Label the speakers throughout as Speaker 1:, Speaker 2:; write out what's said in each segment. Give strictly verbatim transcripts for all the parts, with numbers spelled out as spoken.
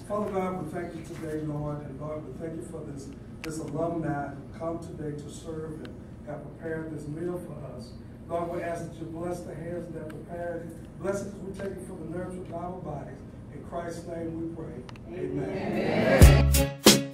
Speaker 1: Father God, we thank you today, Lord, and Lord, we thank you for this, this alumni who come today to serve and have prepared this meal for us. Lord, we ask that you bless the hands that prepared it. Bless it as we take it for the nurture of our bodies. In Christ's name we pray. Amen. Amen. Amen.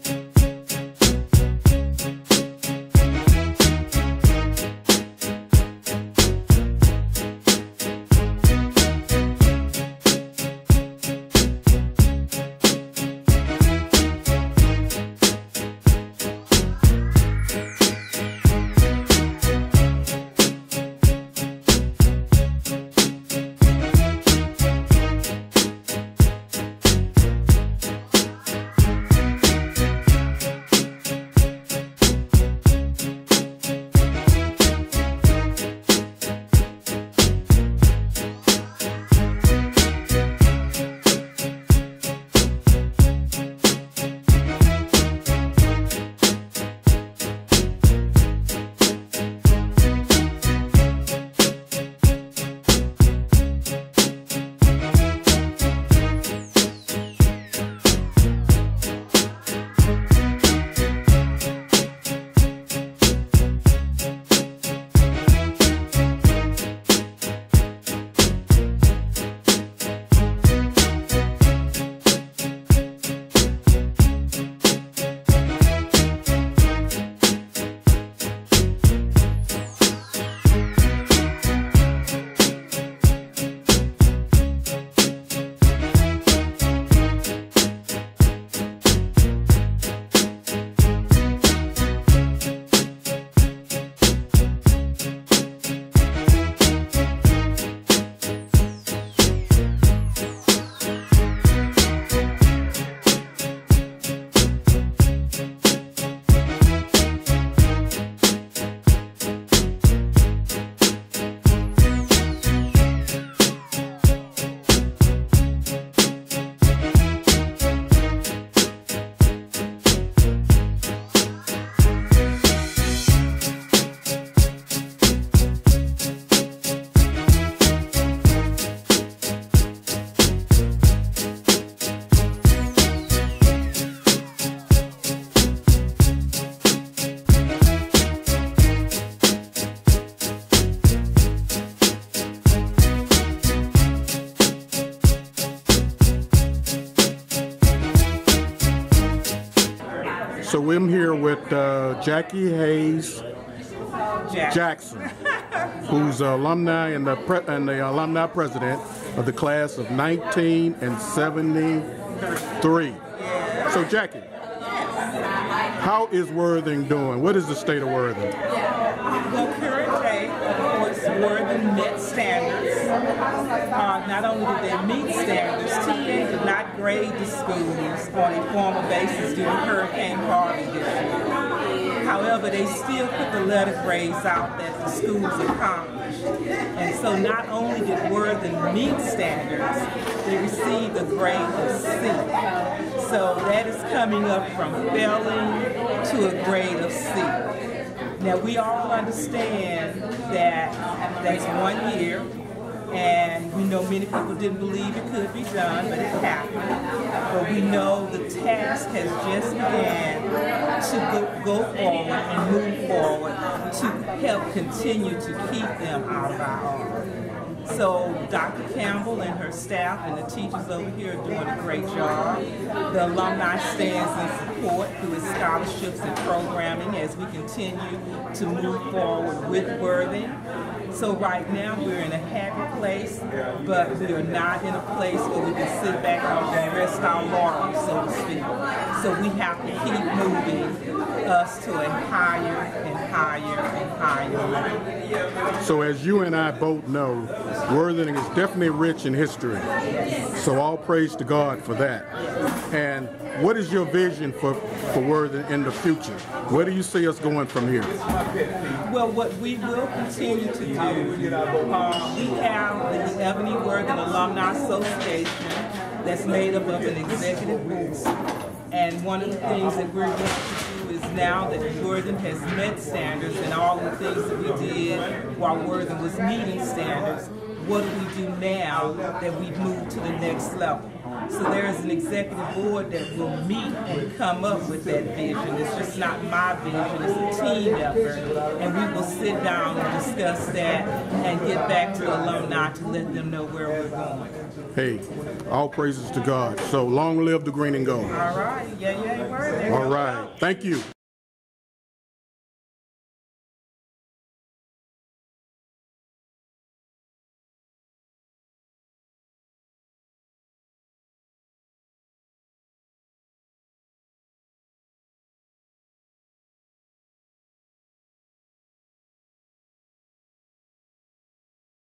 Speaker 2: So I'm here with uh, Jackie Hayes Jackson, who's an alumni and the, pre and the alumni president of the class of nineteen seventy-three. So Jackie, how is Worthing doing? What is the state of Worthing?
Speaker 3: Well, current day, of course, Worthing met standards. Uh, not only did they meet standards, T A did not grade the schools on a formal basis due to Hurricane Harvey this year. However, they still put the letter grades out that the schools accomplished. And so not only did Worthing meet standards, they received a grade of C. So that is coming up from failing to a grade of C. Now, we all understand that that's one year, and we know many people didn't believe it could be done, but it happened. But we know the task has just began to go, go forward and move forward to help continue to keep them out of our arms. So Doctor Campbell and her staff and the teachers over here are doing a great job. The alumni stands in support through its scholarships and programming as we continue to move forward with Worthing. So right now we're in a happy place, but we are not in a place where we can sit back and rest our laurels, so to speak. So we have to keep moving us to a higher and higher and higher level.
Speaker 2: So as you and I both know, Worthing is definitely rich in history. So all praise to God for that. And what is your vision for, for Worthing in the future? Where do you see us going from here?
Speaker 3: Well, what we will continue to do, uh, we have the Ebony Worthing Alumni Association that's made up of an executive board. And one of the things that we're going to do is now that Worthing has met standards and all the things that we did while Worthing was meeting standards, what do we do now that we've moved to the next level? So there's an executive board that will meet and come up with that vision. It's just not my vision, it's a team effort. And we will sit down and discuss that and get back to the alumni to let them know where we're going.
Speaker 2: Hey, all praises to God. So long live the green and gold.
Speaker 3: All right. Yeah, yeah, word.
Speaker 2: All right. Thank you.